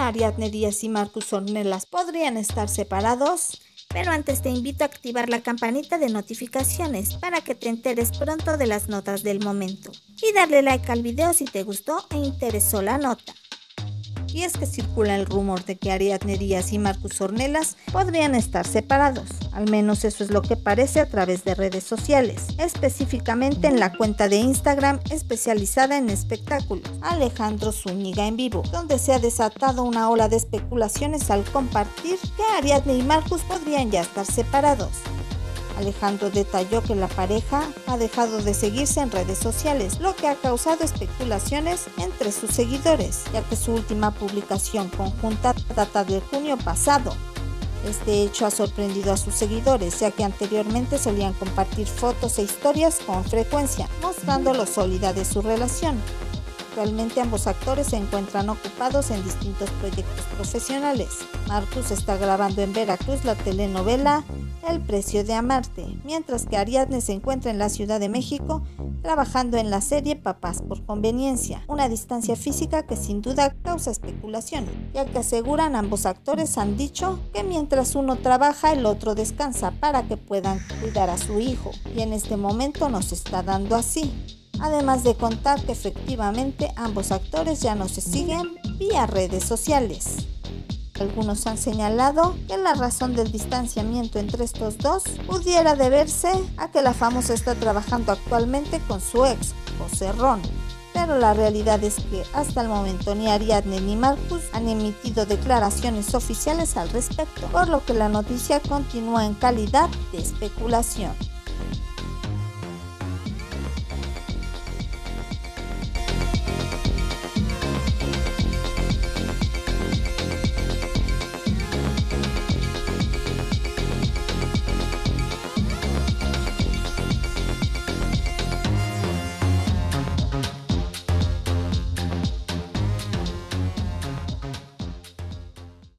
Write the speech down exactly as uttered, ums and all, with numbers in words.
Ariadne Díaz y Marcus Ornelas podrían estar separados. Pero antes te invito a activar la campanita de notificaciones para que te enteres pronto de las notas del momento. Y darle like al video si te gustó e interesó la nota. Y es que circula el rumor de que Ariadne Díaz y Marcus Ornelas podrían estar separados. Al menos eso es lo que parece a través de redes sociales, específicamente en la cuenta de Instagram especializada en espectáculos, Alejandro Zúñiga en Vivo, donde se ha desatado una ola de especulaciones al compartir que Ariadne y Marcus podrían ya estar separados. Alejandro detalló que la pareja ha dejado de seguirse en redes sociales, lo que ha causado especulaciones entre sus seguidores, ya que su última publicación conjunta data de junio pasado. Este hecho ha sorprendido a sus seguidores, ya que anteriormente solían compartir fotos e historias con frecuencia, mostrando lo sólida de su relación. Actualmente ambos actores se encuentran ocupados en distintos proyectos profesionales. Marcus está grabando en Veracruz la telenovela El precio de amarte, mientras que Ariadne se encuentra en la Ciudad de México trabajando en la serie Papás por conveniencia, una distancia física que sin duda causa especulación, ya que aseguran ambos actores han dicho que mientras uno trabaja el otro descansa para que puedan cuidar a su hijo, y en este momento no se está dando así. Además de contar que efectivamente ambos actores ya no se siguen vía redes sociales. Algunos han señalado que la razón del distanciamiento entre estos dos pudiera deberse a que la famosa está trabajando actualmente con su ex, José Ron. Pero la realidad es que hasta el momento ni Ariadne ni Marcus han emitido declaraciones oficiales al respecto, por lo que la noticia continúa en calidad de especulación.